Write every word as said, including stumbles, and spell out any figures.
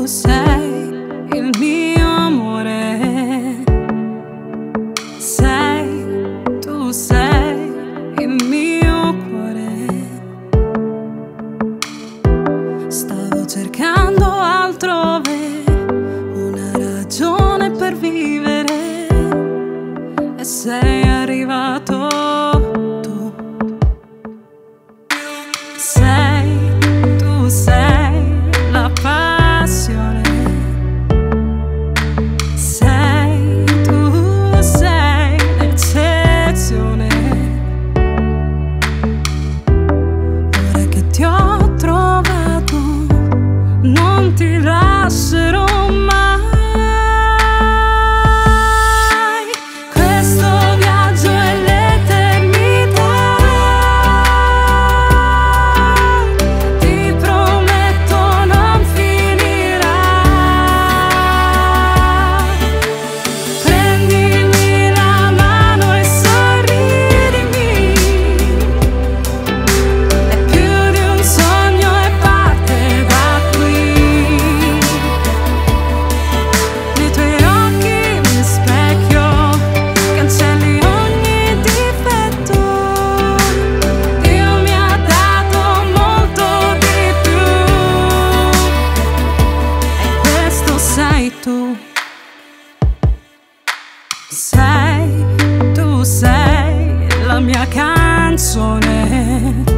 tu sei il mio amore, sei, tu sei il mio cuore. Stavo cercando altrove una ragione per vivere e sei arrivato tu. Sei, tu sei la passione, sei, tu sei l'eccezione. Ora che ti ho trovato non ti lascerò mai. Questo viaggio è l'eternità, ti prometto non finirà. Prendimi la mano e sorridimi, è più di un sogno e parte da qui. Nei tuoi occhi mi specchio, cancelli ogni difetto. Dio mi ha dato molto di più e questo sei tu. Sei, tu sei la mia canzone.